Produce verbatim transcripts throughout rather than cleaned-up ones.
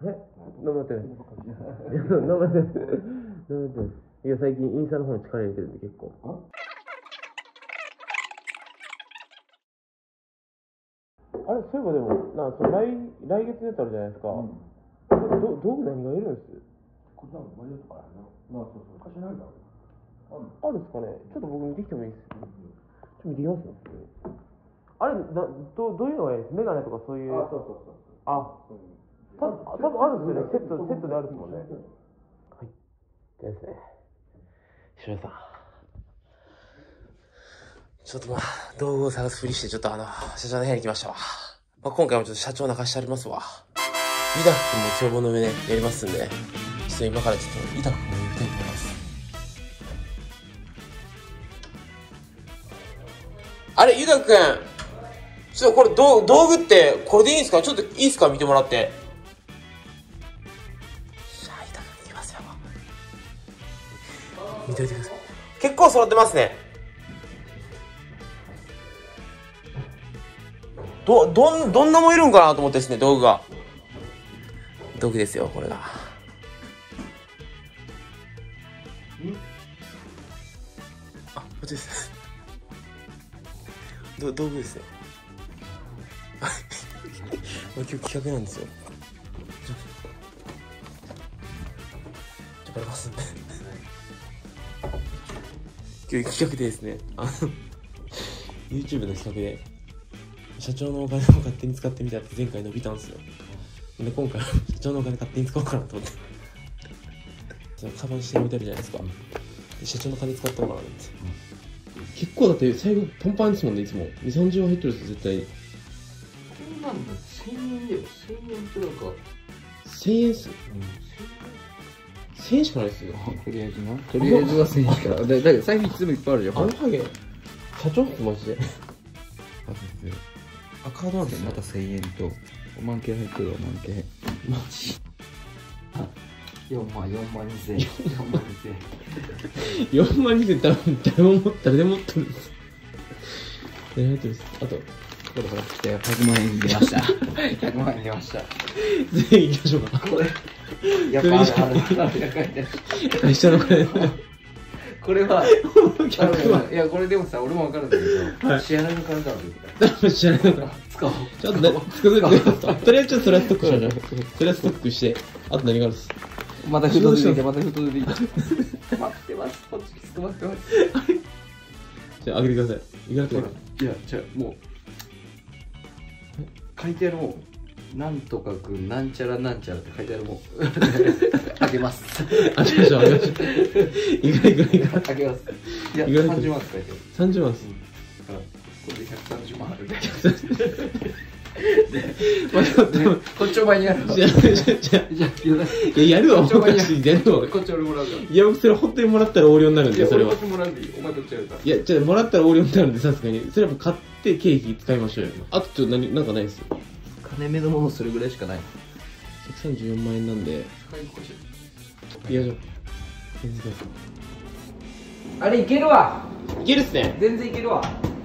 え飲まってない飲まってない飲まってない。いや最近インスタの方に力入れてるんで結構。あれそういえばでもなその来来月のやつあるじゃないですか、うん、ど道具何がいるんです？これなんかマリオとかあるな。まあそうそう貸しないんだあるあるんですかね。ちょっと僕見てきてもいいです？ちょっと見てきますよ。あれなどどういうのがいいです？メガネとかそういう。あそうそうそうあた多分あるんですよね。セットセットであるんですもんね。はいですね。白井さんちょっとまあ道具を探すふりしてちょっとあの社長の部屋に来ましたわ。まあ、今回もちょっと社長泣かしてありますわ。イダ君も帳簿の上でやりますんで、ちょっと今からちょっとイダ君も呼びたいと思います。あれ、ユダ君ちょっとこれ道道具ってこれでいいんですか？ちょっといいですか？見てもらって。さあ、イダ君いきますよ。見といてください。結構揃ってますね。ど、どん、どんなもんいるんかなと思ってですね、道具が。道具ですよ、これが。あ、こっちです。ど、道具ですよ。今日企画なんですよ。ちょ、ちょ、バレますんで。今日企画でですね、あの、YouTube の企画で、社長のお金を勝手に使ってみたって前回伸びたんですよ。で、今回は社長のお金勝手に使おうかなと思って。そのカバンしてみたいじゃないですか。で社長の金使ったのかなって。結構だって最後パンパンですもんね、いつも。に、さんじゅうはん入ってるんですよ、絶対。こんなんだ、せんえんだよ。せんえんってなんか。せんえんっすよ。せんえんしかないっすよ。とりあえずな。とりあえずはせんえんしか。だ、だけど最近いつもいっぱいあるじゃん。あのハゲ、社長っす、マジで。あ、ですよ。あ、カードなんですよ。またせんえんとごまんけい入ってるわ、万系。マジよんまん、よんまんにせん。よんまんにせん。よんまんにせん多分誰も持ったら誰も持ってるんです。誰も持ってるんです。あと、これほら、ひゃくまんえん出ました。ひゃくまんえん出ました。全員行きましょうか。これ、やっぱあるあるあるやかいて。会社の金。これは、いや、これでもさ、俺も分かるんだけど、支払いの金だろう。支払いの金。使おう。ちょっとね、使うととりあえずちょっとそれはストックしましょう。それはストックして、あと何があるんです。またフト出てきた、またフト出てきた。待ってます、こっちちょっと待ってます。じゃあ、あげてください。いかなくていや、じゃあ、もう、書いてあるもん。なんとかくん、なんちゃらなんちゃらって書いてあるもん。あげます。あげましょう、あげましょう。いくらいくらいくら。あげます。いや、さんじゅうまんって書いてある。さんじゅうまんです。だから、これでひゃくさんじゅうまんある。こっちお前にやるわ。じゃあ、じゃあ、いや、やるわ、おかしい。やるわ。こっち俺もらうから。いや、僕それ本当にもらったら横領になるんで、それは。もらうんでいい。お前どっちやるか。いや、じゃあ、もらったら横領になるんで、さすがに。それはもう買って経費使いましょうよ。あとちょっと何、なんかないですよ。金目のものそれぐらいしかない。ひゃくさんじゅうよんまんえんなんで。いや、じゃあ。あれいけるわ。いけるっすね。全然いけるわ。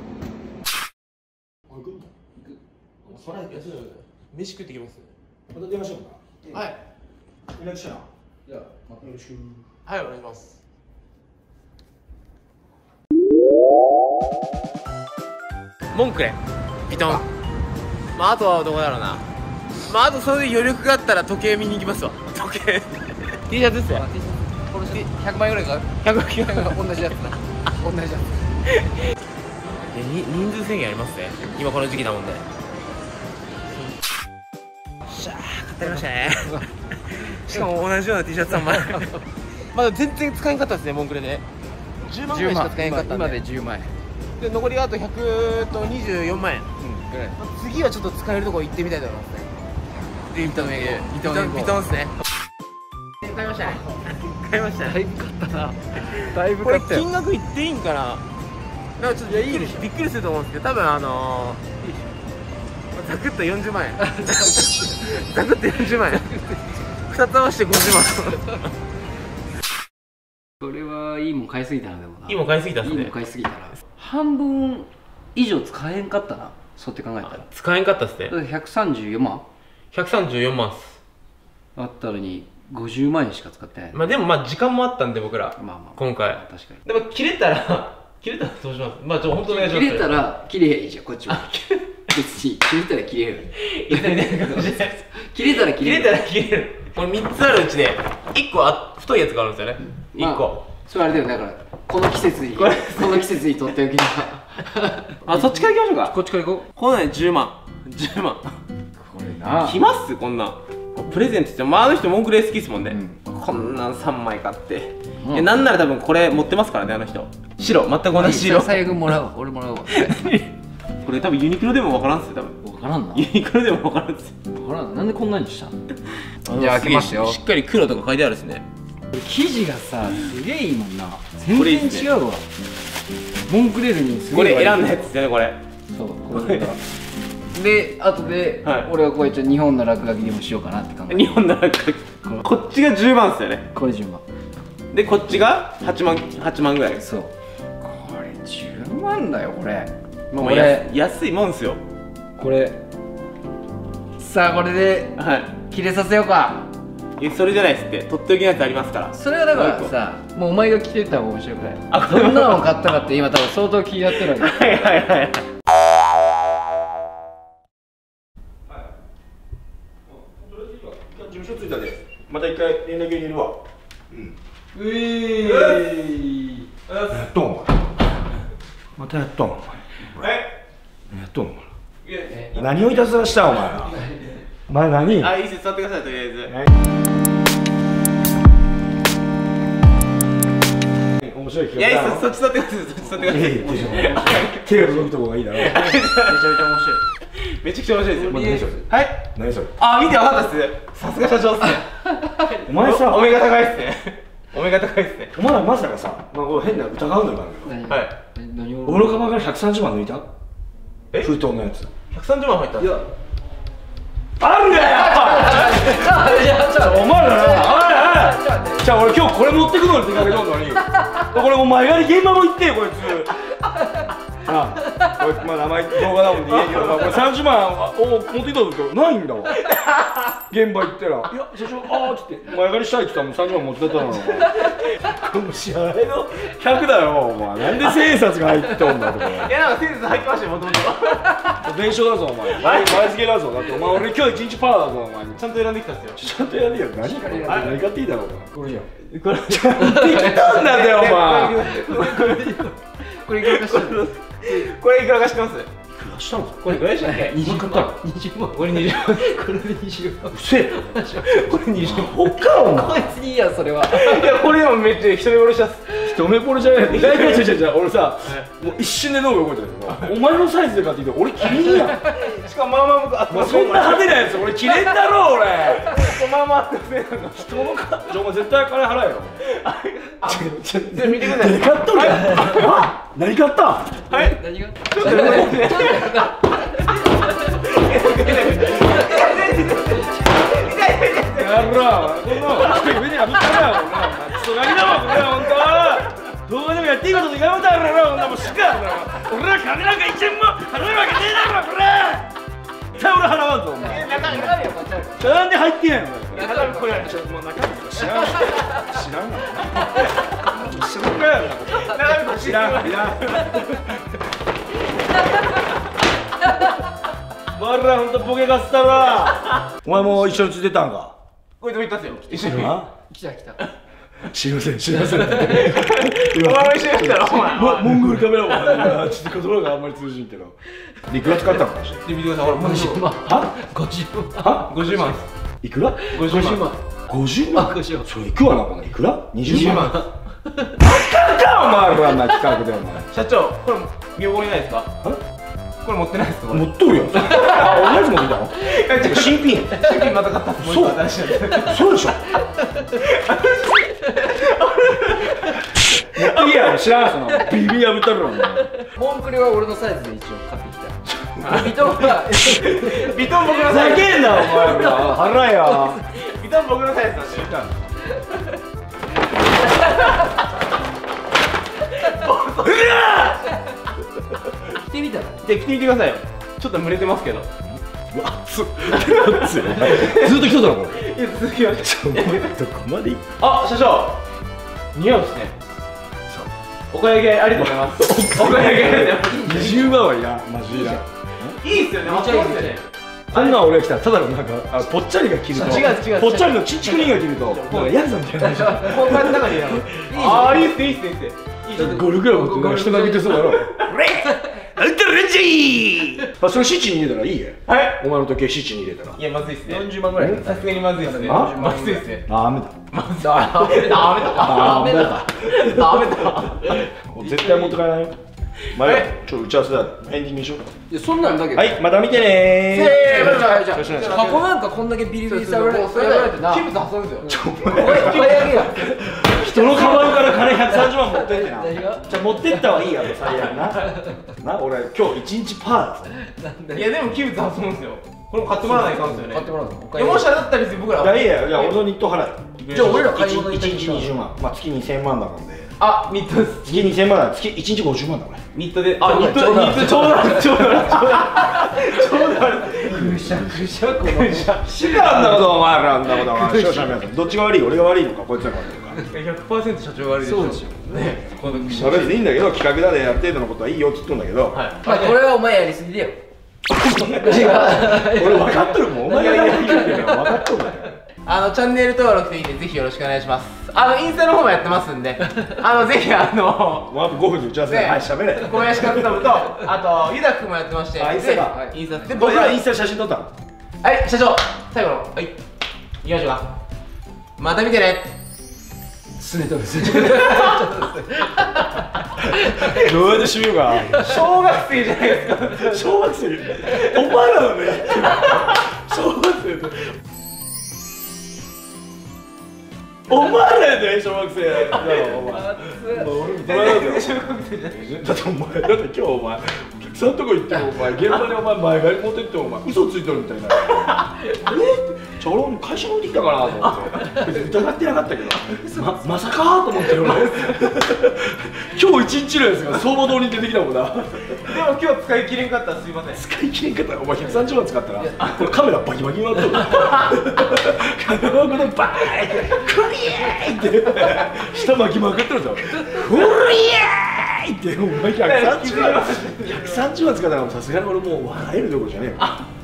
それ飯食ってきます。また出ましょうか。はい。連絡したな。じゃあ、またよろしく。はい、お願いします。文句ね。ビトン。まあ、あとはどこだろうな。まあ、あとそれで余力があったら時計見に行きますわ。時計。T シャツですよ。これひゃくまんえんぐらいか。ひゃくまんえん。同じやつだ。同じやつ。人数制限ありますね。今この時期だもんで。しゃー、買ってありましたね。しかも同じような T シャツさんまい。まだ全然使えんかったですね、モンクレで。じゅうまんぐらいしか使えんかったんで。今でじゅうまんえん。で、残りがあとひゃくにじゅうよんまんえん。次はちょっと使えるとこ行ってみたいと思いますね。ビトンビトンビトンですね。買いましたね。買いましたね。だいぶ買ったな。だいぶ買ったよ。これ金額いっていいんかな。なんかちょっとびっくりびっくりすると思うんですけど、多分あのー、ざくっとよんじゅうまんえん。ざくっとよんじゅうまんえん。ふたつ合わせてごじゅうまん。これはいいもん買いすぎたな。でもないいもん買いすぎたっすね。いいもん買いすぎたな。半分以上使えんかったな。そうって考えたら使えんかったっすね。ひゃくさんじゅうよんまん。ひゃくさんじゅうよんまんっす。 あったのにごじゅうまんえんしか使ってない。 まあでもまあ時間もあったんで僕ら、 まあまあ今回確かに。 でも切れたら切れたらどうします？まあちょっと本当お願いします。 切れたら切れへんいいじゃんこっちは。別に切れたら切れる。切れたら切れる。 切れたら切れる。これみっつあるうちでいっこあ太いやつがあるんですよね。いっこ。 それあれだよだからこの季節にこの季節にとっておきな。 あ、そっちから行きましょうか。 こっちから行こう。 こんなんじゅうまんじゅうまんこれな来ますこんなんプレゼントして。まああの人モンクレー好きですもんね、うん、こんなんさんまい買って、うん、えなんなら多分これ持ってますからねあの人。白全く同じ白。 最悪もらうわ俺もらうわ。 これ多分ユニクロでも分からんっすよ多分。 分からんな。 ユニクロでも分からんっすよ。 分からんなんでこんなにしたん。 じゃあ開けますよ。しっかり黒とか書いてあるっすね。 生地がさすげえいいもんな。全然違うわ。モンクレールにすごいこれ選んだやつですよねこれ。 そうこれで後で俺はこれちょっと日本の落書きでもしようかなって考えて。 日本の落書きこっちがじゅうまんっすよね。 これじゅうまんでこっちがはちまんはちまんぐらい。そうこれじゅうまんだよこれ。 もうこれ安いもんっすよこれ。さあこれで切れさせようか。 いやそれじゃないっすって。とっておきのやつありますから。 それはだからさもうお前が着てた方が面白くない。あどんなの買ったかって今多分相当気になってるわけ。 はいはいはい。事務所着いたでまた一回連絡入れるわ。うんうえーやっとんお前またやっとんお前えやっとんお前何をいたずらしたお前らお前何あいいっす座ってくださいとりあえず。 面白い企画だ。 いやいいっすそっち座ってくださいそっち座ってください。 手が届くとこがいいだろ。めちゃめちゃ面白い。めちゃくちゃ面白いですよ。はい何それ。 あ見て分かったっす。さすが社長っすね。 お前さお目が高いっすね。お目が高いっすね。 お前らまさかさ変な疑うのよなんだけど。はい俺のカバンからひゃくさんじゅうまん抜いた封筒のやつ。ひゃくさんじゅうまん入ったんですか。 あるんだよお前らなおいおいじゃあ俺今日これ持ってくのに出かけとんのにこれもう前借り現場も行ってよこいつああこれまあ名前動画だもんで言えんけどこれさんじゅうまんを持ってきたんですけどないんだわ現場行ったら「いや社長ああ」っつって「前借りしたい」って言ったらもうさんじゅうまん持ってったのこれ支払いのひゃくだよお前なんで千円札が入ってんだとか。 いやなんか千円札入ってましたよもともと。 弁償だぞお前前付けだぞだってお前俺今日一日パーだぞお前ちゃんと選んできたっすよ。 ちゃんとやるよ何これ何買っていいだろうこれじゃんこれちゃんと来たんだよお前これいくらかしてる。 これいくらかしてます。 いくらしたのこれいくらでしたっけ。 にじゅうまんにじゅうまんこれにじゅうまんこれでにじゅうまんうせえこれにじゅうまんほっかお前こいつにいいやそれは。 いやこれでもめっちゃ一目惚れしたっす。 一目惚れじゃない意外と違う違う俺さもう一瞬で脳が動いてるけどお前のサイズで買ってきて俺着れんやんしかもまあまあ僕あそんな派手なやつ俺着れんだろ俺まあまあって人のかお前絶対金払えよちょっと見てください。 何買っとるか何買ったはい何がちょっと待ってやろこの上にあぶったらクソガキだわこれは本当動画でもやっていいことで頑張ったらこんなもんしか俺ら金なんか一円も払うわけねえだろこれ絶対俺払わんぞお前なんで入ってんやん中身これもう中身知らん知らんが知らんかやろ中身これ知らんいらん我らほんとボケがったらお前も一緒についてたんかこいつも行ったっすよ一緒に。 来た来た。 知りません知りませんお前も一緒に来たろお前。 モンゴルカメラマンちょっと言葉があんまり通じんけどいくら使ったのかしら。 見てくださいほらごじゅうまんはごじゅうまんはごじゅうまんいくらごじゅうまんごじゅうまんごじゅうまんそれいくわなこのいくらにじゅうまんバカかお前らな企画でお前社長これ見覚えないですか。これ持ってないですか。 持っとるよあ同じ持ってきたの新品新品また買ったっす。もう新しいやつ。 そうでしょいや知らんそのビビ破ったるわモンクレは俺のサイズで一応買ってきた。ビトンはビトン僕のふサイズ。 ざけんなお前ら払えよビトン僕のサイズなんで。 着てみたら。 で着てみてくださいよ。ちょっと蒸れてますけど。 うわ熱っ熱いずっと来とったのこれ続きはちょっとどこまでいく。あ、社長似合うっすね。お買い上げありがとうございます。お買い上げありがとうございます。にじゅうまんはいらん、マジいらん。いいっすよね、めっちゃいいっすよね。こんなん俺が来たらただのなんかあぽっちゃりが着ると、違う違う、ぽっちゃりのちんちくりんが着るとなんかヤクザみたいな。 こういう中にああ、いいっすねいいっすねいいっすね。ちょっとゴルフクラブって人殴ってそうだろ。あんたらレンジー。あ、それシチに入れたらいいえ。はい。お前の時計シチに入れたら。いや、まずいっすね。よんじゅうまんぐらい。さすがにまずいっすね。まずいっすね。ダメだ。まずダメだ。ダメだ。ダメだ。ダメだ。絶対持って帰らないよ。前、ちょっと打ち合わせだ。エンディングにしよう。 いや、そんなんだけど。 はい、また見てねー。 せーの、じゃあ、じゃあ、箱なんかこんだけビリビリされて、それられてな。器物破損ですよ。お前、お前やげや。 人のカバンから金ひゃくさんじゅうまん持ってってな。じゃあ持ってったはいいやろ、最悪な。な、俺今日一日パーだぞ。いやでも器物破損ですよ。これも買ってもらわないかんですよね。買ってもらうの。いやもしあれだったら別に僕ら。いやいや、じゃあ俺のニット払え。 じゃあ俺ら買い物いちにちにじゅうまん。まあ月にせんまんだからね。 あ、ニットです。 月にせんまんだ。月いちにちごじゅうまんだ俺。ニットで。あ、ニットニットちょうだいちょうだいちょうだいちょうだい。ぐしゃぐしゃこの。しかんなことお前らんなことお前。視聴者の皆さんどっちが悪い？俺が悪いのかこいつが悪いのか。ひゃくパーセント社長が悪いでしょ。そうでしょ。ね。このそれでいいんだけど企画だである程度のことはいいよって言っとんだけど。 はい。まあこれはお前やりすぎだよ。 俺分かっとるもん。お前がやりすぎだよ。分かっとるんだよ。 あのチャンネル登録といいんでぜひよろしくお願いします。あのインスタの方もやってますんで、あのぜひあのもうあとごふんで打ち合わせで、はい、喋れ。 小林克信とあとゆだくんもやってまして、 あ、インスタか。 インスタで僕らインスタ写真撮ったの。 はい社長、最後のはい行きましょうか。また見てね。 すねとですね。どうやって締めようか。小学生じゃないですか。小学生。お前らのね。小学生。お前らやで小学生だろお前。俺も大学小学生じゃない。だってお前だって今日お前お客さんとこ行ってもお前現場にお前前借り持ってってもお前嘘ついとるみたいな。えっ？じゃあ俺も会社持ってきたかなと思って別に疑ってなかったけどままさかと思って俺今日一日のやつが相場通りに出てきたもんな。でも今日使い切れんかったらすいません。使い切れんかったらお前ひゃくさんじゅうまん使ったらこれカメラバキバキになっとる。カメラのことバーンってクリエーって下巻きまくってるぞ。クリエーってお前ひゃくさんじゅうまんひゃくさんじゅうまん使ったらさすがに俺もう笑えるどころじゃねえよ。